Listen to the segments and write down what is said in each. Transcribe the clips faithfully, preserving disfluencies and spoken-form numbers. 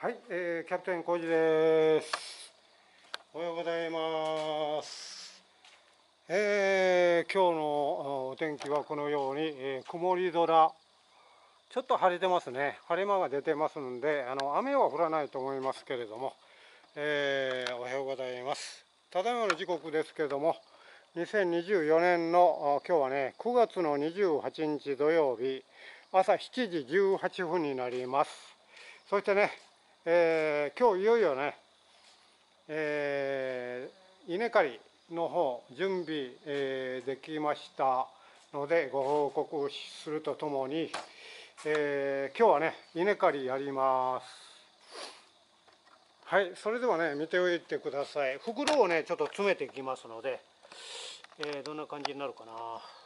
はい、えー、キャプテン浩二です。おはようございます。えー、今日のお天気はこのように、えー、曇り空、ちょっと晴れてますね。晴れ間が出てますので、あの雨は降らないと思いますけれども、えー、おはようございます。ただいまの時刻ですけれども、にせんにじゅうよねんの今日はね、くがつのにじゅうはちにち土曜日、朝しちじじゅうはっぷんになります。そしてね、えー、今日いよいよね、えー、稲刈りの方準備、えー、できましたのでご報告するとともに、えー、今日はね稲刈りやります。はい、それではね見ておいてください。袋をねちょっと詰めていきますので、えー、どんな感じになるかな。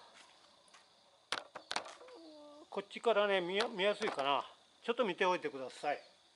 こっちからね見や、見やすいかな。ちょっと見ておいてください。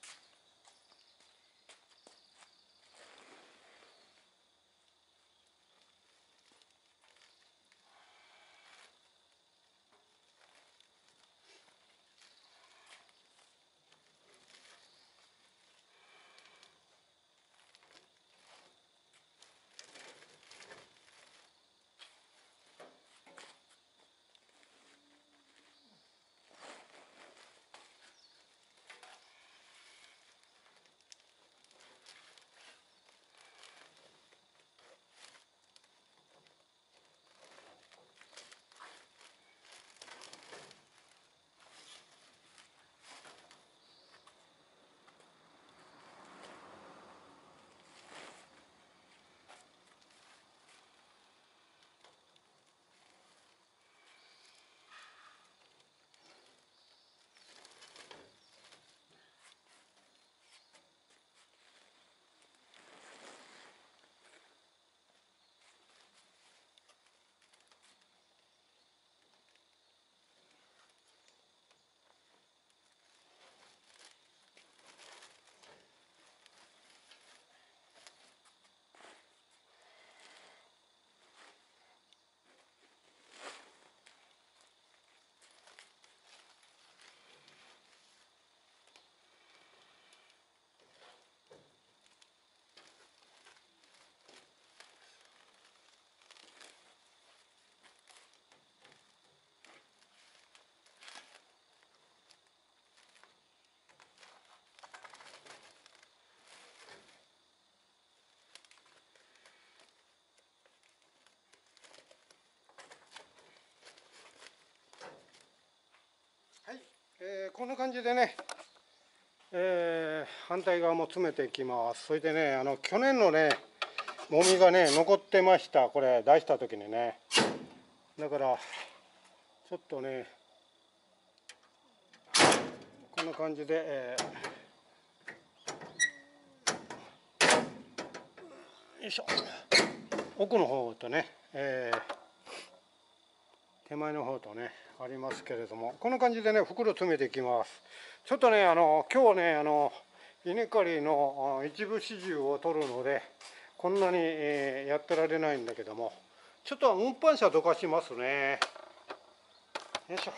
はい、えー、こんな感じでね、えー、反対側も詰めていきます。それでね、あの去年のね、もみがね、残ってました。これ出した時にね。だからちょっとね、こんな感じで、えー、よいしょ。奥の方とね、えー、手前の方とねありますけれども、こんな感じでね袋詰めていきます。ちょっとねあの今日ねあの稲刈りの一部始終を取るのでこんなに、えー、やってられないんだけども、ちょっと運搬車どかしますね。よいしょ。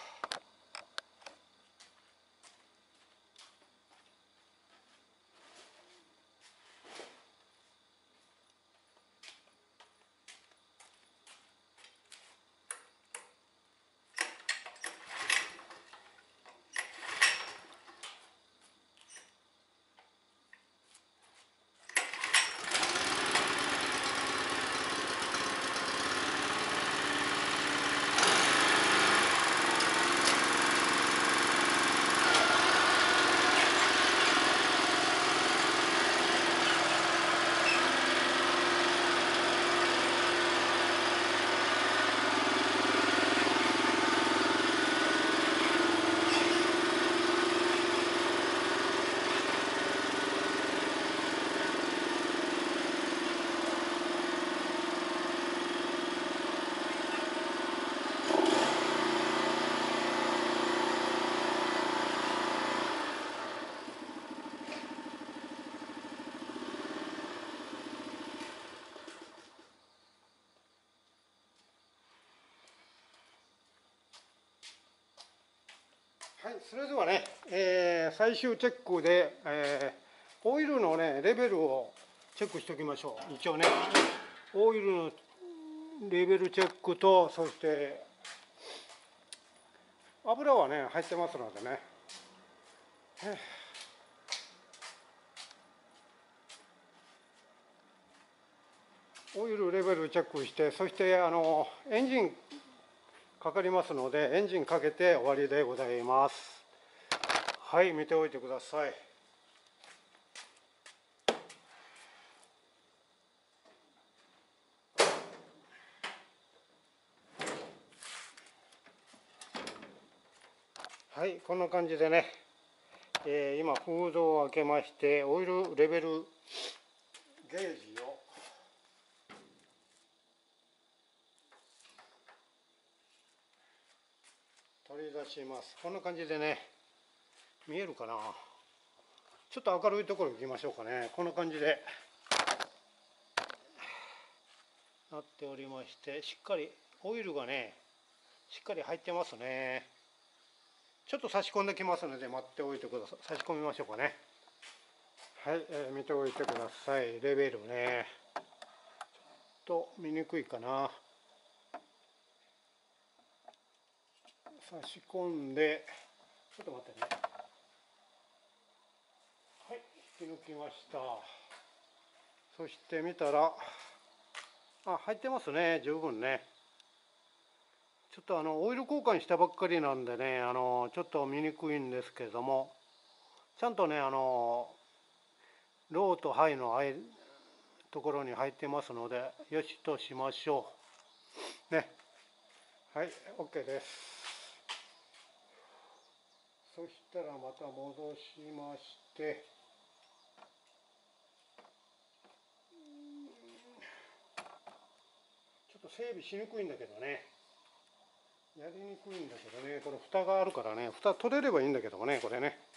はい、それではね、えー、最終チェックで、えオイルのねレベルをチェックしておきましょう。一応ねオイルのレベルチェックと、そして油はね入ってますのでね、オイルレベルチェックして、そしてあのエンジンかかりますのでエンジンかけて終わりでございます。はい、見ておいてください。はい、こんな感じでね、えー、今フードを開けまして、オイルレベルゲージを取り出します。こんな感じでね、見えるかな。ちょっと明るいところ行きましょうかね。こんな感じでなっておりまして、しっかりオイルがねしっかり入ってますね。ちょっと差し込んできますので待っておいてください。差し込みましょうかね。はい、えー、見ておいてください。レベルねちょっと見にくいかな。差し込んで、ちょっと待ってね。はい、引き抜きました。そして見たら、あ、入ってますね、十分ね。ちょっとあのオイル交換したばっかりなんでね、あのちょっと見にくいんですけれども、ちゃんとね、あのローとハイのところに入ってますので、よしとしましょう。ね。はい、OK です。そしたらまた戻しまして、ちょっと整備しにくいんだけどね。やりにくいんだけどね、これ蓋があるからね、蓋取れればいいんだけどもね、これね。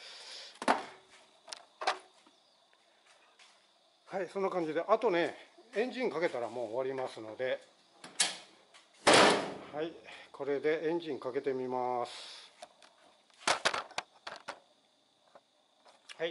はい、そんな感じで、あとね、エンジンかけたらもう終わりますので、はい、これでエンジンかけてみます。はい。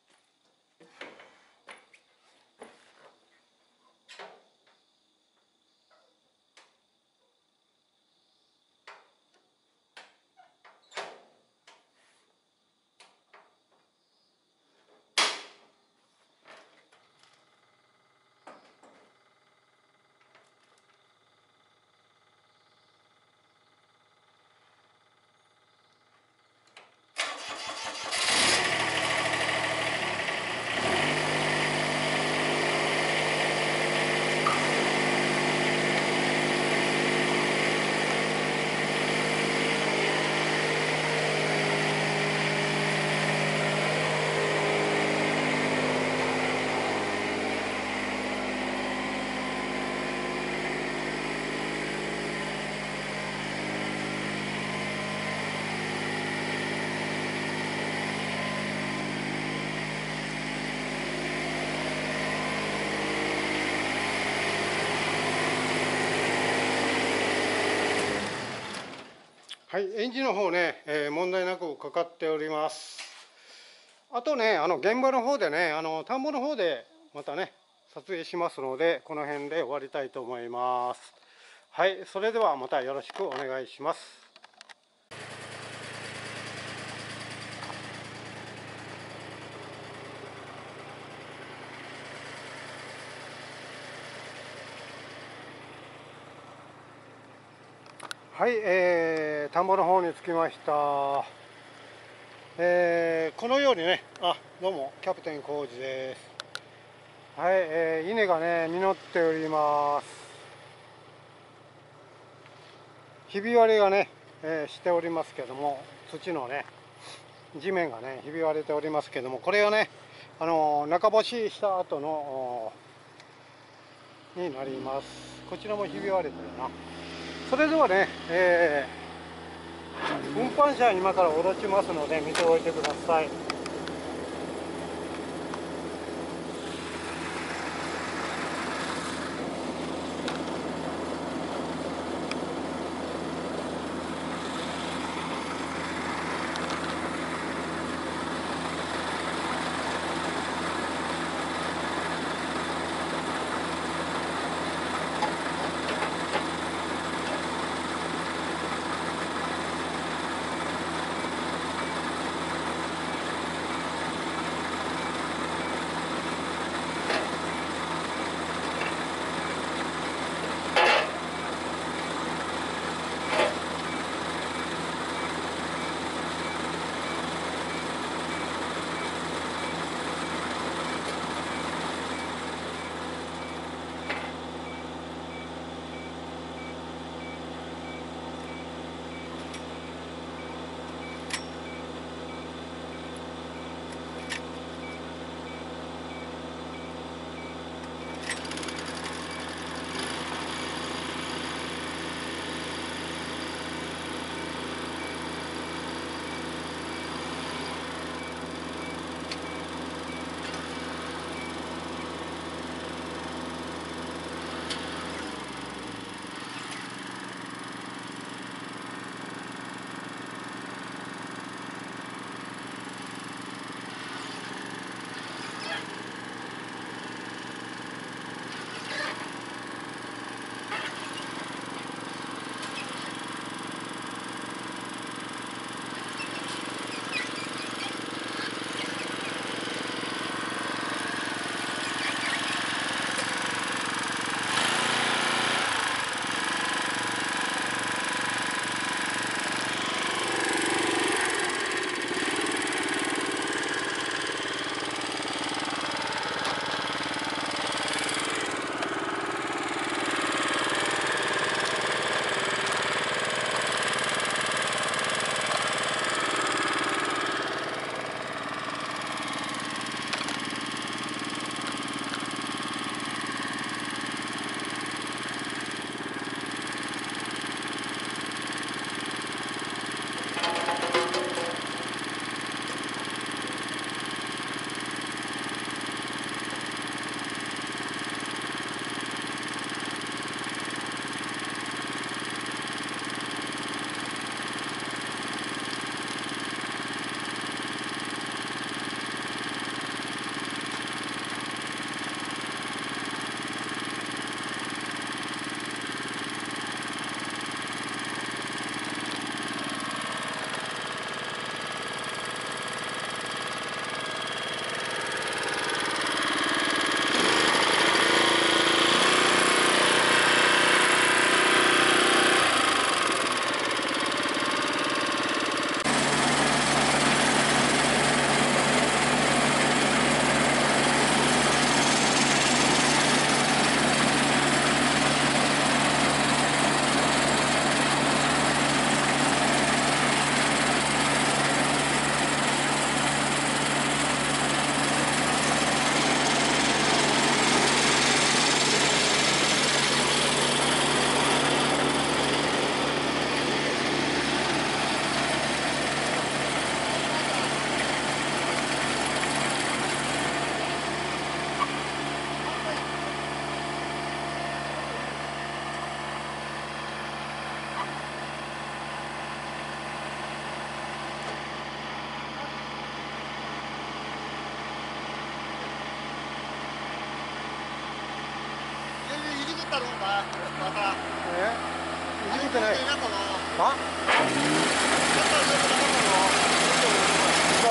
はい、エンジンの方ね、えー、問題なくかかっております。あとね、あの現場の方でね、あの田んぼの方でまたね、撮影しますので、この辺で終わりたいと思います。はい、それではまたよろしくお願いします。はい、えー、田んぼの方に着きました。えー、このようにね、あ、どうもキャプテン浩二です。はい、えー、稲がね実っております。ひび割れがね、えー、しておりますけども、土のね地面がねひび割れておりますけども、これをねあの中干しした後のになります。こちらもひび割れてるな。それではね、えー、運搬車今から下ろしますので見ておいてください。 ったのお前また。 え？いじくってない。 やったの？ あ？ やったの？ そう。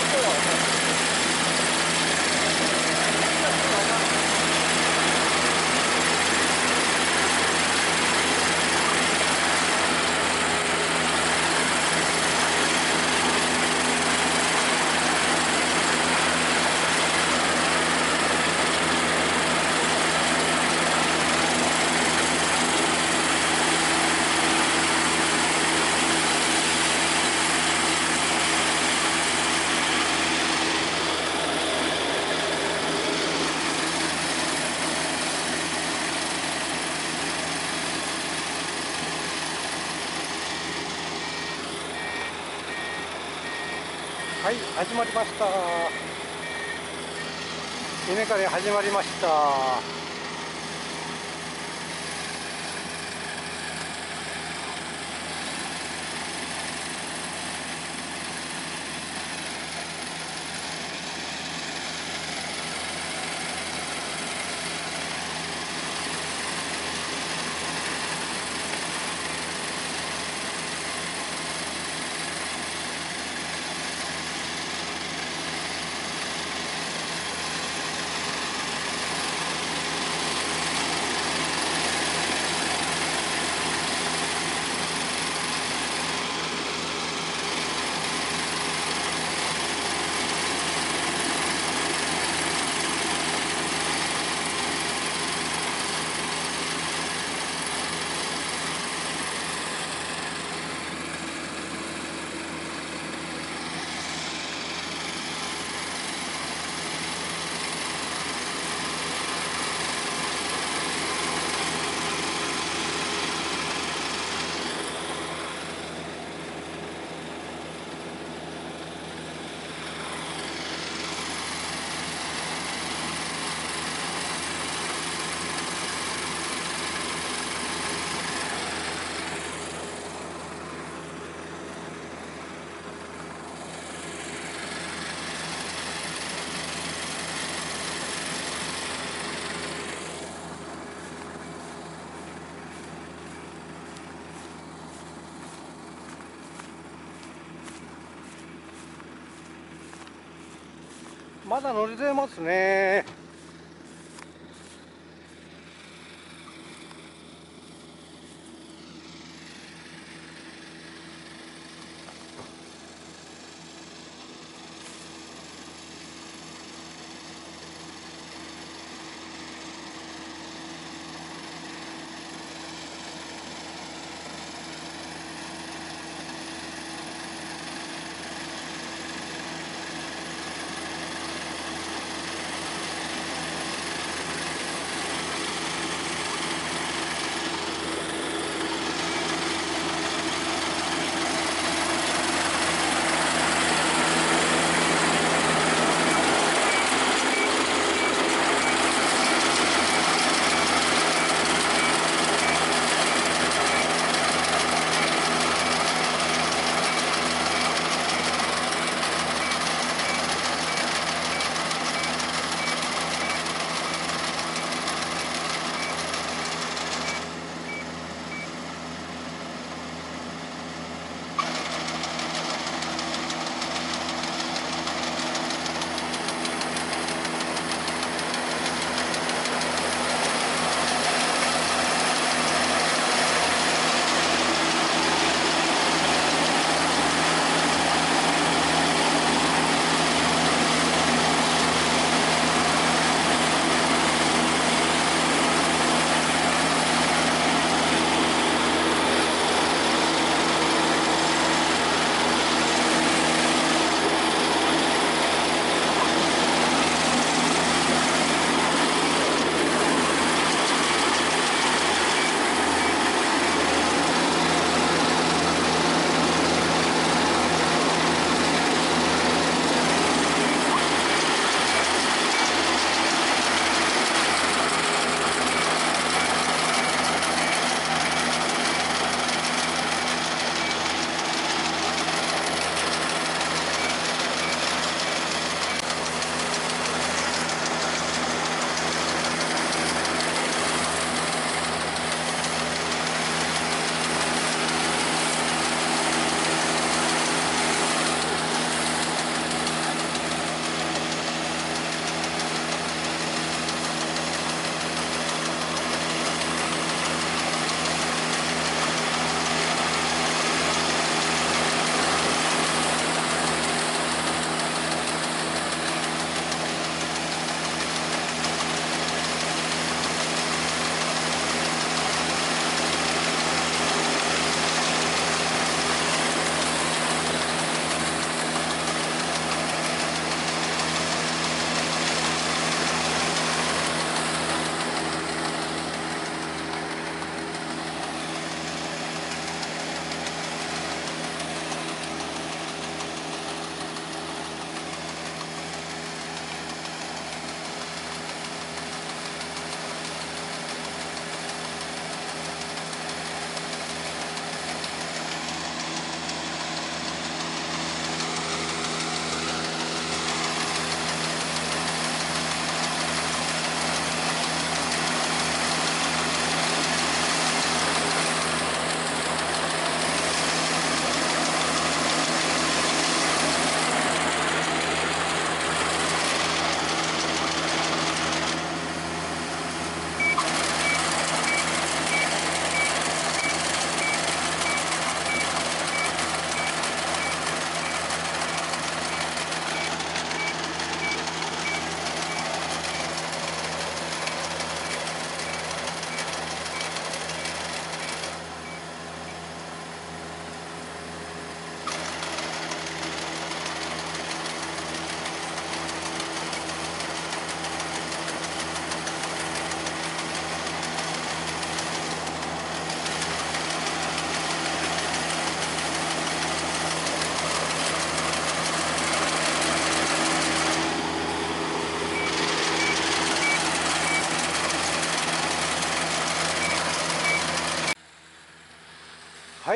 はい、始まりました。稲刈り始まりました。まだ乗れてますね。 、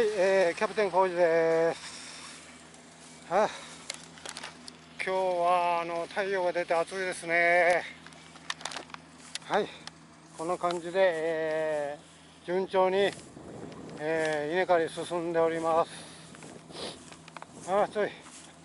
えー、キャプテン浩二です。はあ、今日はあの太陽が出て暑いですね。はい、この感じで、えー、順調に、えー、稲刈り進んでおります。ああ、暑い。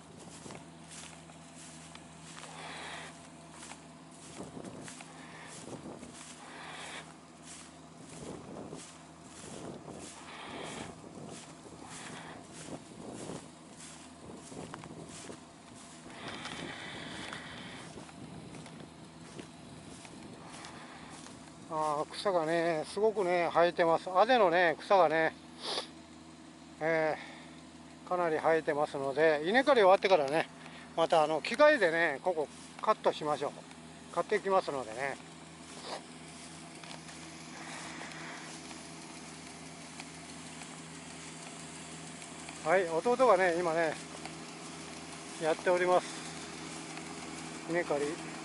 あー、草がねすごくね生えてます。あぜのね草がね、えー、かなり生えてますので、稲刈り終わってからねまたあの機械でねここカットしましょう。買っていきますのでね。はい、弟がね今ねやっております、稲刈り。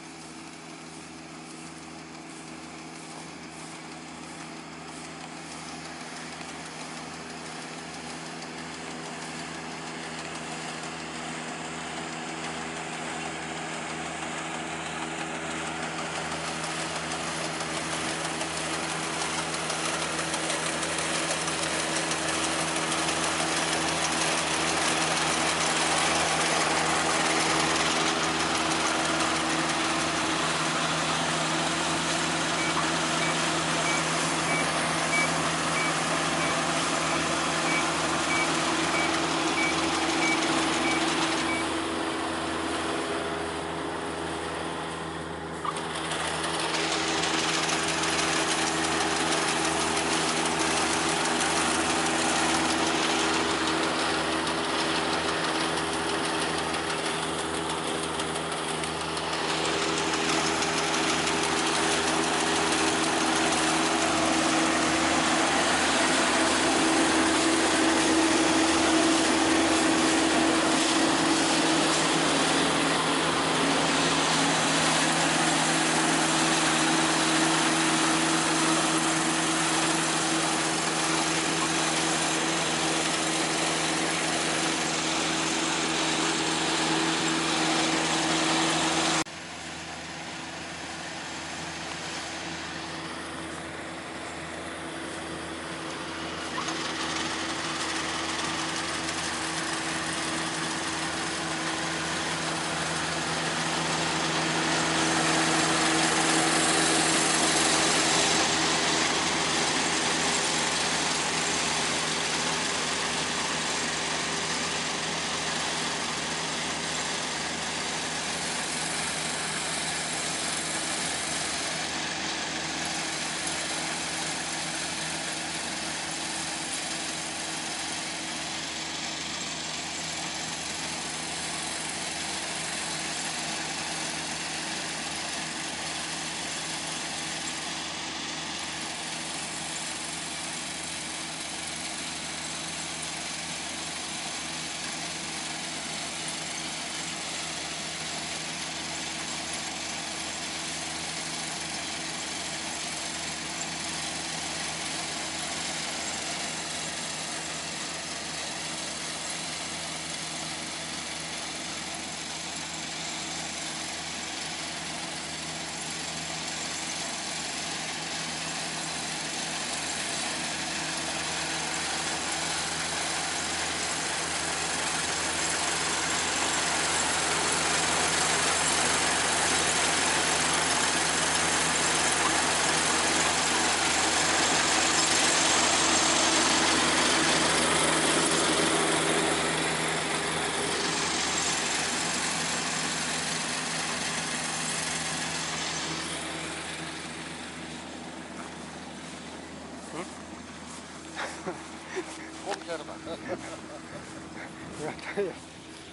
こうやるか。 いや太陽。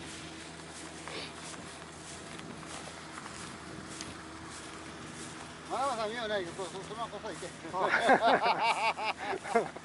マナマさん見ようないけど、そのままこそ行け。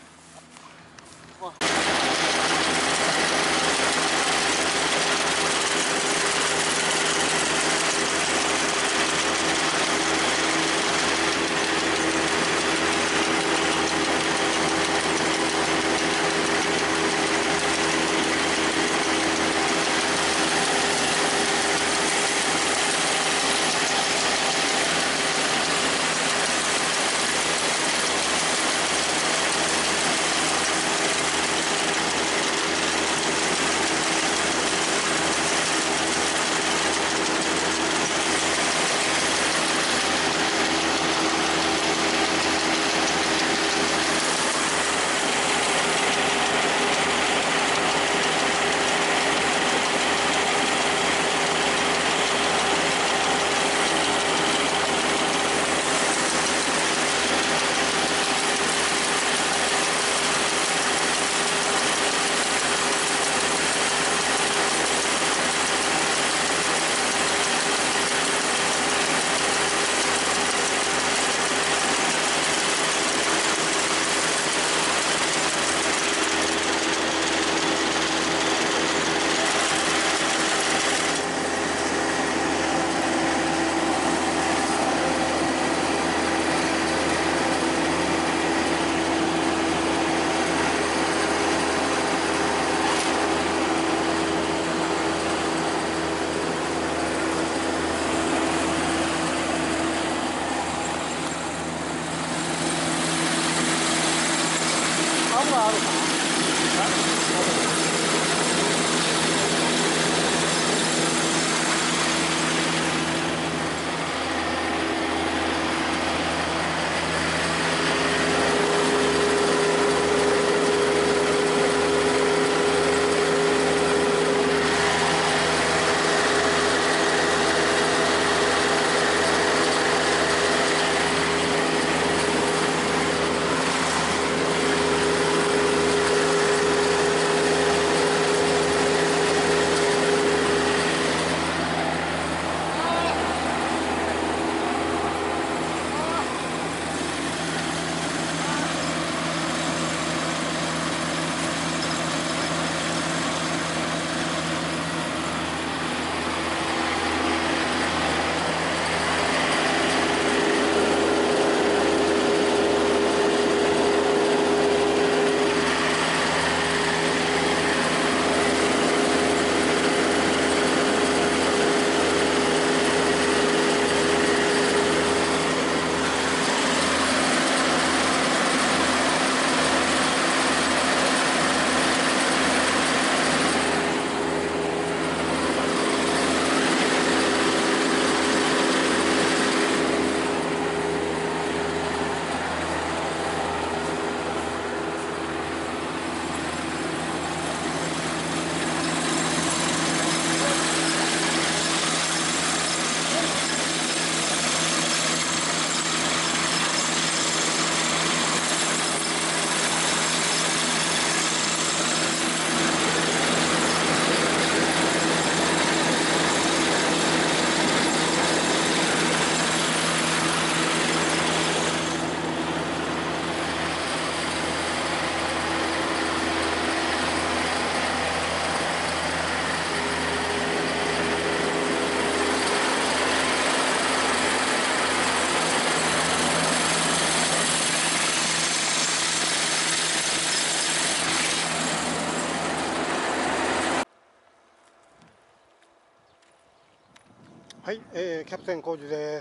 はい、えー、キャプテン浩二です。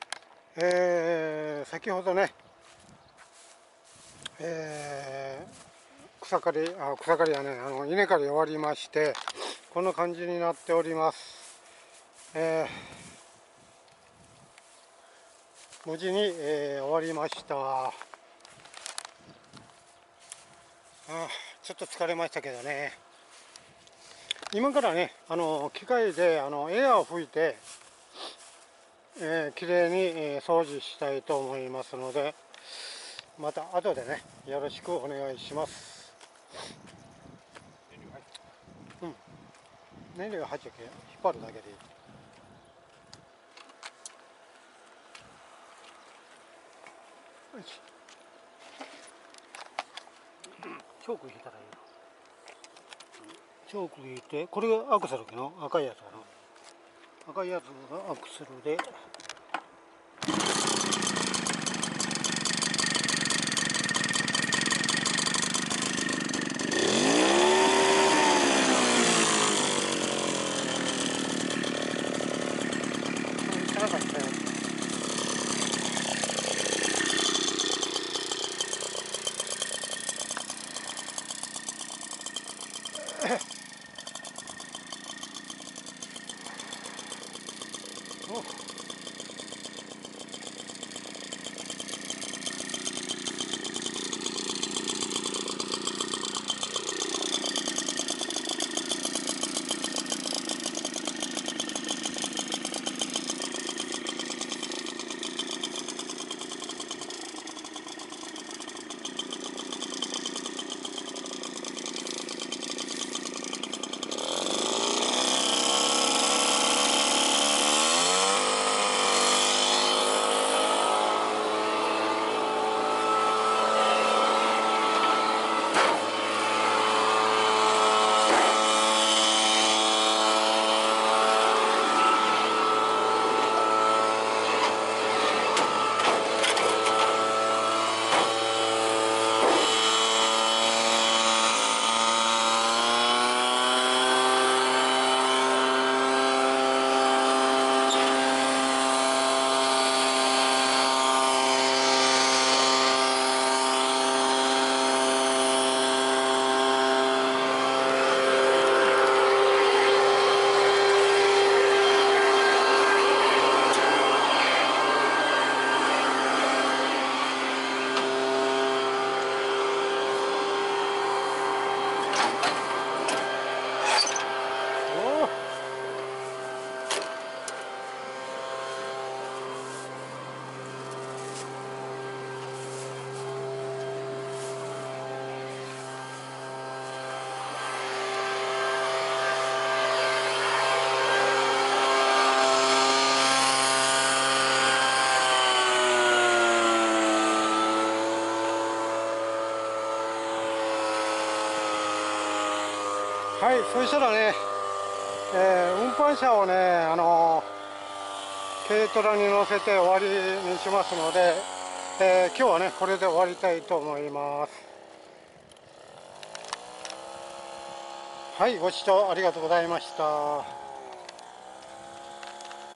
えー、先ほどね、えー、草刈り、あ、草刈りはね、あの稲刈り終わりまして、こんな感じになっております。えー、無事に、えー、終わりました。あ、ちょっと疲れましたけどね。今からね、あの機械であのエアを吹いて、えー、きれいに、えー、掃除したいと思いますので、また後でね、よろしくお願いします。うん、燃料が入っちゃうけ、引っ張るだけでいい。よし、チョーク引いたらいいの。チョーク引いて、これがアクセルの赤いやつかな。赤いやつがアクセルで。なかったよ。はい、そしたらね、えー、運搬車をね、あのー、軽トラに乗せて終わりにしますので、えー、今日はね、これで終わりたいと思います。はい、ご視聴ありがとうございました。